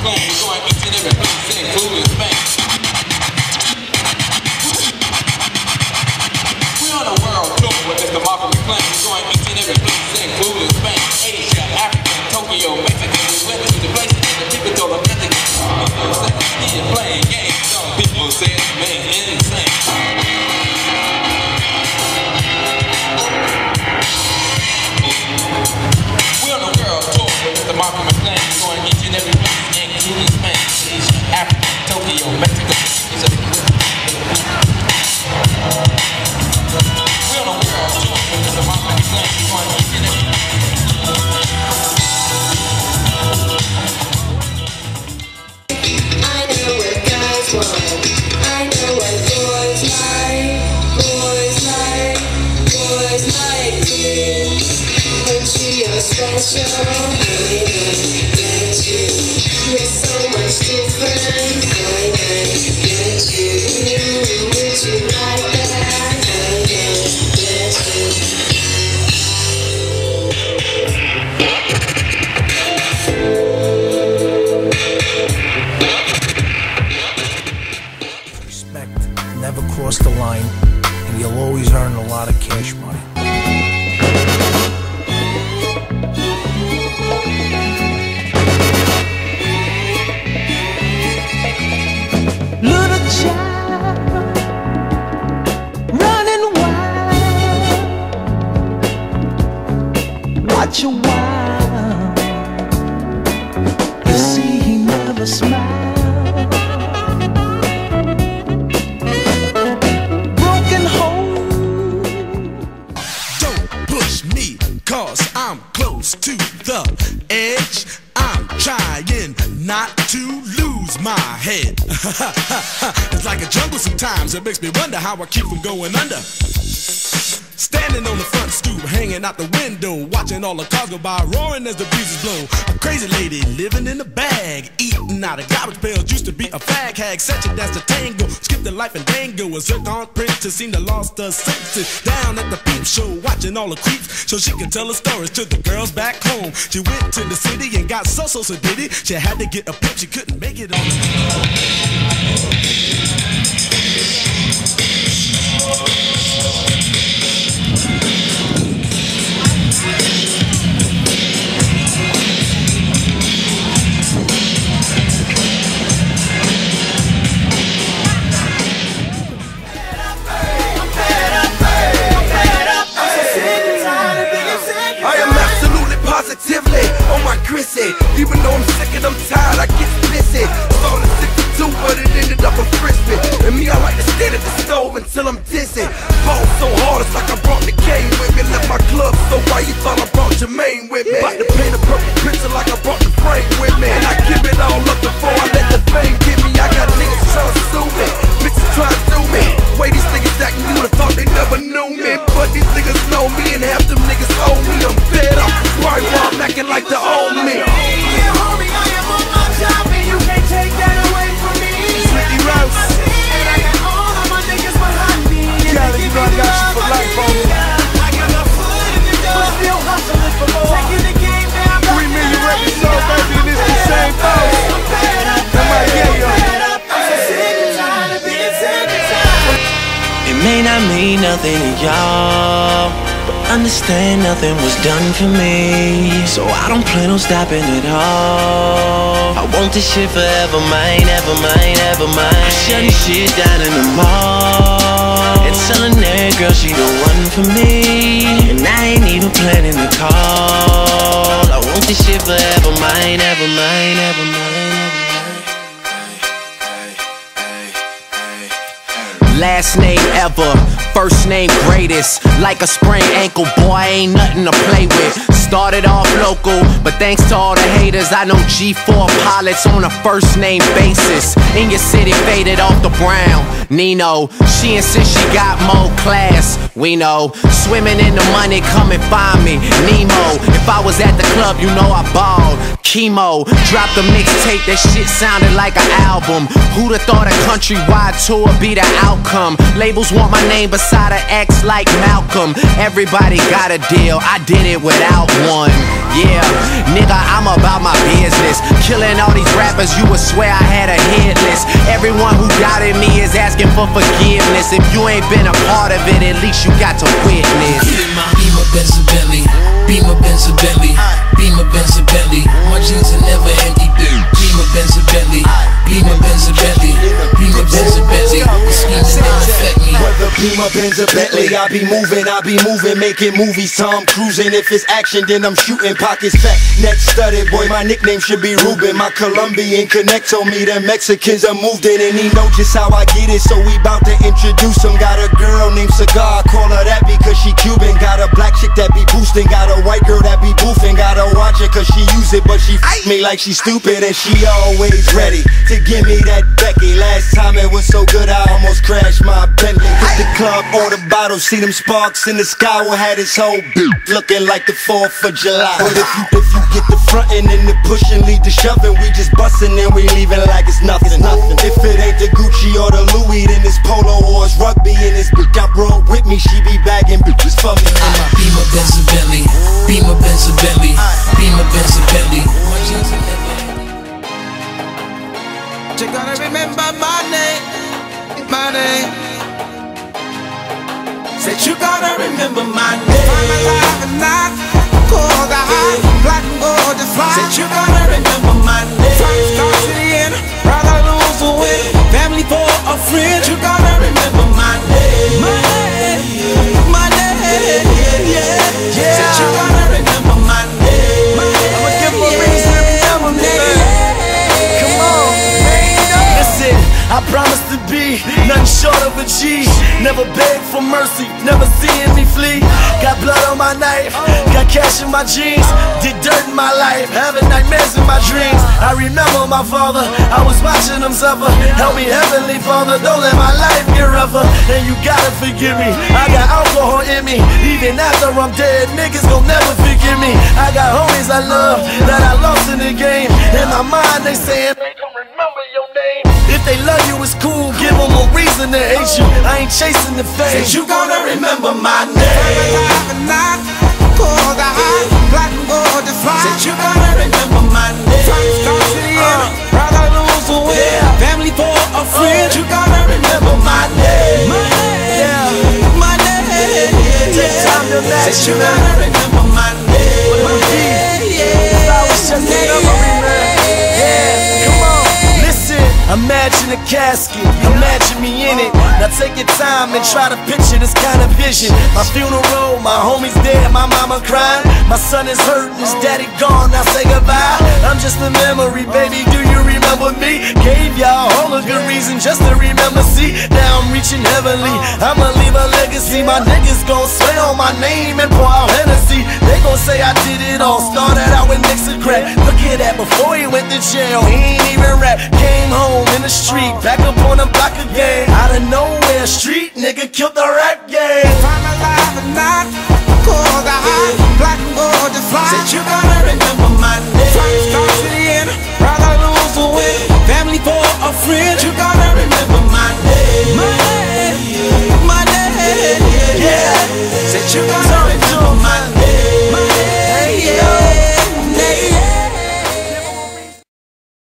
clan. We're going each and every place, including Spain. We're on a world tour with Mr. Malcolm McClain. We're going each and every place, including Spain, Asia, Africa, Tokyo, Mexico. We went to the places and the people told them nothing. He's playing games. Some people say it's made insane. We're on a world tour with Mr. Malcolm McClain. We're going each and every place, including Spain, Asia, Africa, Tokyo, Mexico. We're on a world tour with Mr. Malcolm McClain. We're going each and every place. I know what guys want. I know what boys like. Boys like. Boys like you. But you're special. I get you. You're so much different. I get you. Would you like that? I get you. Never cross the line, and you'll always earn a lot of cash money. Little child, running wild, watch a while. You see, he never smiled. I'm close to the edge. I'm trying not to lose my head. It's like a jungle sometimes. It makes me wonder how I keep from going under. Standing on the front stoop, hanging out the window, watching all the cars go by, roaring as the breezes blow. A crazy lady living in a bag, eating out of garbage pails. Used to be a fag hag, such a dance to tango. Skipped the life and dango. A zircon princess seemed to lost her senses. Down at the peep show, watching all the creeps, so she could tell her stories to the girls back home. She went to the city and got so did it. She had to get a pimp, she couldn't make it on positively on my gristy. Even though I'm sick and I'm tired, I get busy. Started 62, but it ended up a frisbee. And me, I like to stand at the stove until I'm dizzy. Ball so hard, it's like I brought the game with me. Left my club, so why you thought I brought Jermaine with me? About to paint a purple picture like I brought the frame with me. And I give it all up before I let the fame get me. I got niggas trying to sue me, bitches trying to do me. Way these niggas acting, you would've thought they never knew me. But these niggas know me, and half them niggas owe me. I'm fed up, right while I'm acting like the old me. Yeah, homie, I am on my job, and you can't take that away from me. Slicky Rose, and I got all of my niggas behind me. Kelly, you know I got you for life, homie. I got my foot in the door, but still hustling for more. Taking the game down, 3 million records sold, baby, and it's the same thing. I'm like, yeah, yo. It may not mean nothing to y'all, but understand nothing was done for me, so I don't plan on stopping at all. I want this shit forever, mine, ever mine, ever mine. Shutting shit down in the mall and telling that girl she the one for me, and I ain't even planning to call. I want this shit forever, mine, ever mine, ever mine. Last name ever, first name greatest. Like a sprained ankle, boy, ain't nothing to play with. Started off local, but thanks to all the haters, I know G4 pilots on a first name basis. In your city, faded off the brown. Nino, she insists she got more class. We know, swimming in the money, come and find me. Nemo, if I was at the club, you know I balled. Chemo, dropped a mixtape, that shit sounded like an album. Who'da thought a countrywide tour be the outcome? Labels want my name beside an X like Malcolm. Everybody got a deal, I did it without one. Yeah, nigga, I'm about my business. killing all these rappers, you would swear I had a hit list. Everyone who doubted me is asking for forgiveness. If you ain't been a part of it, at least you got to witness. Beamer, Benz, and Bentley. Beamer, Benz, and Bentley. Beamer, Benz, and Bentley. My jeans are never empty. Beamer, Benz, and Bentley. Beamer, Benz, and Bentley. Beamer, Benz, and Bentley. The schemes never affect me. Whether Beamer, Benz, or Bentley, I be moving, making movies. Tom cruising. If it's action, then I'm shooting. Pockets fat, neck studded. Boy, my nickname should be Ruben. My Colombian connect told me that Mexicans are moved in, and he know just how I get it. So we bout to introduce him. Got a girl named Cigar, call her that because she Cuban. Got a black chick that be boosting. Got a white girl that be boofing. Gotta watch her cause she use it, but she f me like she stupid. And she always ready to give me that Becky. Last time it was so good I almost crashed my Bentley. Hit the club, order bottles, see them sparks in the sky. We had this whole looking like the 4th of July. But if you get the frontin' and the pushing, lead the shoving, we just bustin' and we leaving like it's nothing. If it ain't the Gucci or the Louis, then it's polo or it's rugby. And this bitch I brought with me, she be bagging bitches for me. Beamer, Benz, and Bentley. Beamer, Benz, and Bentley. Beamer, Benz, and Bentley. My jeans are never empty. You gotta remember my name, my name. Said you gotta remember my name. I'm alive and not cold, high, black and gold, the fly. Said you gotta remember my name. From start to the end, rather lose or win. Family for a friend, you gotta remember my name. My name, my name, yeah. Said you gotta remember my name. I'ma give them a reason to remember me. Come on, listen, I promise to be nothing short of a G. Never beg for mercy, never seeing me flee. Got blood on my knife, got cash in my jeans. Did dirt in my life, having nightmares in my dreams. I remember my father, I was watching him suffer. Help me, Heavenly Father, don't let my life get rougher. And you gotta forgive me, I got alcohol in me. Even after I'm dead, niggas gon' never forgive me. I got homies I love that I lost in the game. In my mind they saying they don't remember your name. If they love you, it's cool, give them a reason to hate you. I ain't chasing the fame. Said you gonna remember my name. Alive and not cold, high, black and gold, the fly. Said you gonna remember my name. From start to the end, rather lose or win. Family for a friend, you gonna remember my name. My name, my name, yeah. Said you gonna remember my name. What it would be, I was just a memory, man. Yeah, come on, listen. Imagine a casket, imagine me in it. Now take your time and try to picture this kind of vision. My funeral, my homie's dead, my mama crying. My son is hurting, his daddy gone, now say goodbye. I'm just a memory, baby, do you remember me? Gave y'all all a good reason just to remember, see. Now I'm reaching heavenly, I'ma leave a legacy. My niggas gon' swear on my name and pour out Hennessy. They gon' say I did it all, started out with nicks and crack. Look at that, before he went to jail, he ain't even rap. Came home in the street, back up on the block again. Out of nowhere, street nigga killed the rap game. If I'm alive and not